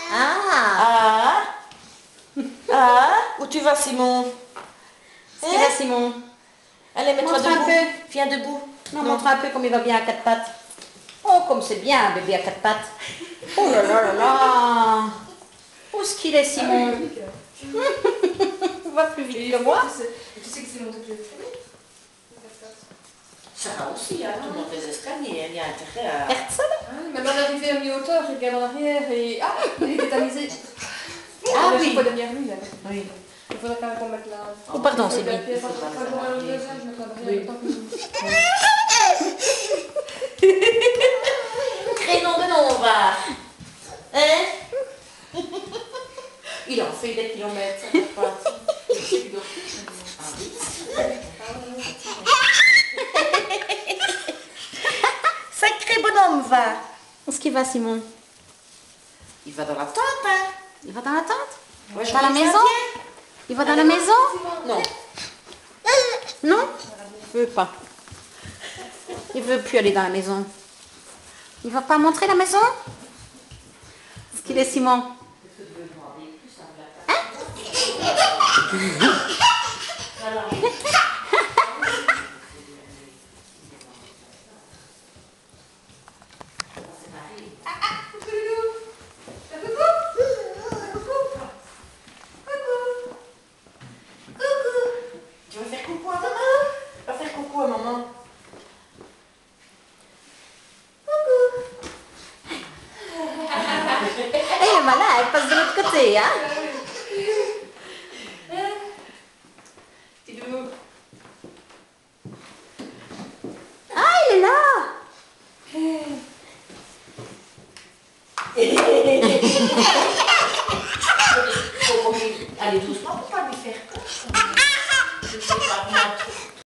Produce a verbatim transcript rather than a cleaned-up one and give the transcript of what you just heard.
Ah. Ah. Ah. Où tu vas, Simon? Est-ce qu'il va, Simon? Allez, mets-toi Montre un debout. peu. Viens debout. Non, montre un peu comme il va bien à quatre pattes. Oh, comme c'est bien un bébé à quatre pattes. Oh là là là là. Où est-ce qu'il est, Simon? Il va plus vite que moi. Tu sais que c'est mon truc de Ça va aussi, hein, tout monte les escaliers, il y a intérêt à... Personne. Mais alors l'arrivée à mi-hauteur, je regarde en arrière et... Ah, il est tétanisé. Ah Je oui. suis pas derrière lui, là. Oui. Il faudrait quand même qu'on mette là. Oh, pardon, c'est bien. Enfin, pour aller au deuxième, je mettrai derrière le temps que... Crénon de nom, on va. Hein? Il en fait des kilomètres, ça fait pas. Ah oui. Sacré bonhomme, va. Où est-ce qu'il va, Simon? Il va dans la tente, hein? Il va dans la tente? Ouais, je Dans la dis, ça maison? vient. Il va dans la maison? Non. Non? Il veut pas. Il veut plus aller dans la maison. Il va pas montrer la maison? Est-ce qu'il est, Simon? Hein? Tu veux faire coucou à maman? Va faire coucou à maman. Eh, malin, elle passe de l'autre côté, hein? Tidou. Ah, il est là! Allez doucement pour pas lui faire peur. Je sais pas, moi,